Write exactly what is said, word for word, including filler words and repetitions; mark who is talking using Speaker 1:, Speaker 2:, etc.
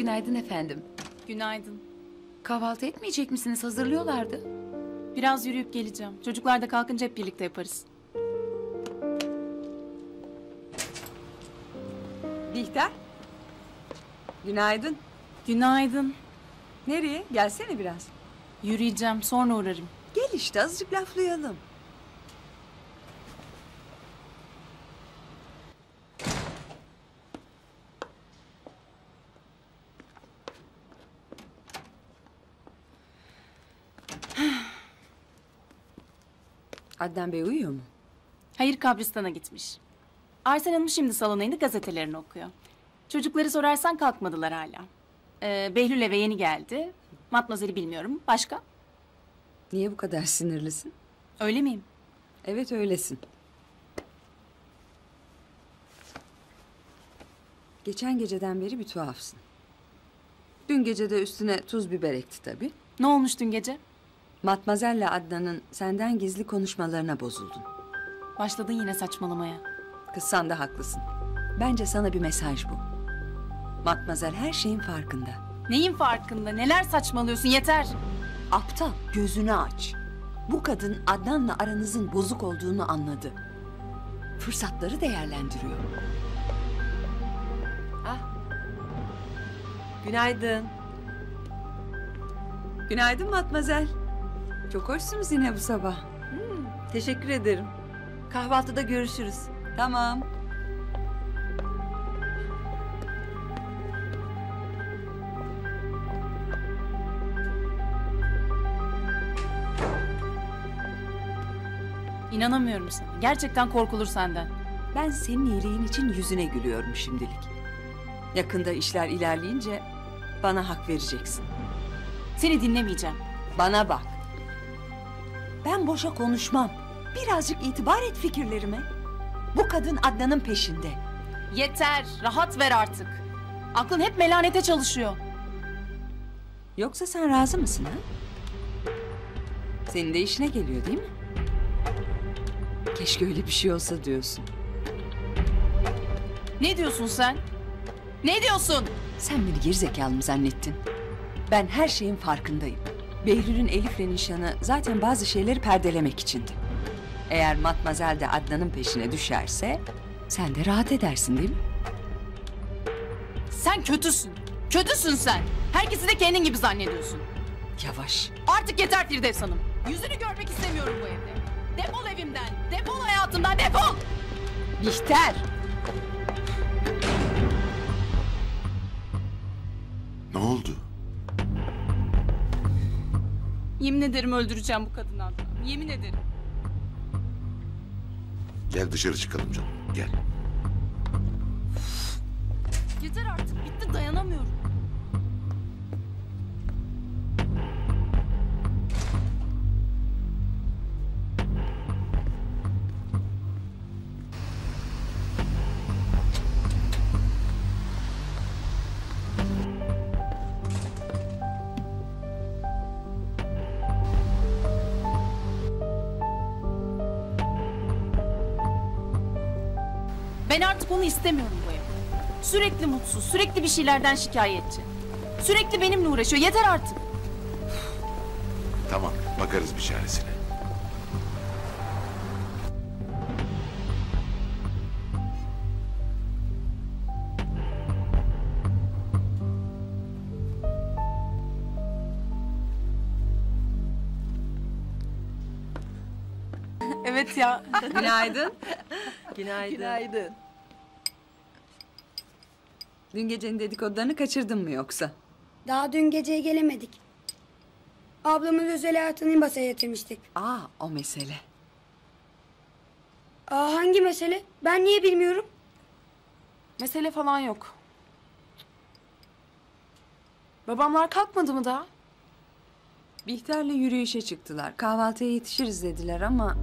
Speaker 1: Günaydın efendim.
Speaker 2: Günaydın.
Speaker 1: Kahvaltı etmeyecek misiniz? Hazırlıyorlardı.
Speaker 2: Biraz yürüyüp geleceğim. Çocuklar da kalkınca hep birlikte yaparız.
Speaker 3: Bihter. Günaydın.
Speaker 2: Günaydın.
Speaker 3: Nereye? Gelsene biraz.
Speaker 2: Yürüyeceğim, sonra uğrarım.
Speaker 3: Gel işte azıcık laflayalım. Adnan Bey uyuyor mu?
Speaker 2: Hayır, kabristana gitmiş. Arsen Hanım şimdi salona indi, gazetelerini okuyor. Çocukları sorarsan kalkmadılar hala. Ee, Behlül eve yeni geldi. Matmazel'i bilmiyorum. Başka?
Speaker 3: Niye bu kadar sinirlisin?
Speaker 2: Öyle miyim?
Speaker 3: Evet öylesin. Geçen geceden beri bir tuhafsın. Dün gece de üstüne tuz biber ekti tabii.
Speaker 2: Ne olmuş dün gece?
Speaker 3: Matmazel'le Adnan'ın senden gizli konuşmalarına bozuldun.
Speaker 2: Başladın yine saçmalamaya.
Speaker 3: Kız sen de haklısın. Bence sana bir mesaj bu. Matmazel her şeyin farkında.
Speaker 2: Neyin farkında? Neler saçmalıyorsun? Yeter.
Speaker 3: Aptal, gözünü aç. Bu kadın Adnan'la aranızın bozuk olduğunu anladı. Fırsatları değerlendiriyor. Ah. Günaydın. Günaydın Matmazel. Çok hoşsunuz yine bu sabah. Hmm, teşekkür ederim. Kahvaltıda görüşürüz. Tamam.
Speaker 2: İnanamıyorum sana. Gerçekten korkulur senden.
Speaker 3: Ben senin iyiliğin için yüzüne gülüyorum şimdilik. Yakında işler ilerleyince bana hak vereceksin.
Speaker 2: Seni dinlemeyeceğim.
Speaker 3: Bana bak. Ben boşa konuşmam. Birazcık itibar et fikirlerime. Bu kadın Adnan'ın peşinde.
Speaker 2: Yeter. Rahat ver artık. Aklın hep melanete çalışıyor.
Speaker 3: Yoksa sen razı mısın ha? Senin de işine geliyor değil mi? Keşke öyle bir şey olsa diyorsun.
Speaker 2: Ne diyorsun sen? Ne diyorsun?
Speaker 3: Sen beni gerizekalı mı zannettin? Ben her şeyin farkındayım. Behlül'ün Elif'le nişanı zaten bazı şeyleri perdelemek içindi. Eğer Matmazel de Adnan'ın peşine düşerse sen de rahat edersin değil mi?
Speaker 2: Sen kötüsün. Kötüsün sen. Herkesi de kendin gibi zannediyorsun.
Speaker 3: Yavaş.
Speaker 2: Artık yeter Firdevs Hanım. Yüzünü görmek istemiyorum bu evde. Defol evimden. Defol hayatımdan. Defol.
Speaker 3: Bihter.
Speaker 4: Ne oldu?
Speaker 2: Yemin ederim öldüreceğim bu kadını Adnan. Yemin ederim.
Speaker 4: Gel dışarı çıkalım canım. Gel.
Speaker 2: Yeter artık. Bitti, dayanamıyorum. Ben artık onu istemiyorum bu evde. Sürekli mutsuz, sürekli bir şeylerden şikayetçi. Sürekli benimle uğraşıyor. Yeter artık.
Speaker 4: Tamam, bakarız bir çaresine.
Speaker 2: Evet ya.
Speaker 3: Günaydın. Günaydın.
Speaker 1: Günaydın.
Speaker 3: Dün gecenin dedikodularını kaçırdın mı yoksa?
Speaker 5: Daha dün geceye gelemedik. Ablamın özel hayatını masaya yatırmıştık.
Speaker 3: Aa, o mesele.
Speaker 5: Aa, hangi mesele? Ben niye bilmiyorum?
Speaker 1: Mesele falan yok. Babamlar kalkmadı mı daha?
Speaker 3: Bihter'le yürüyüşe çıktılar. Kahvaltıya yetişiriz dediler ama...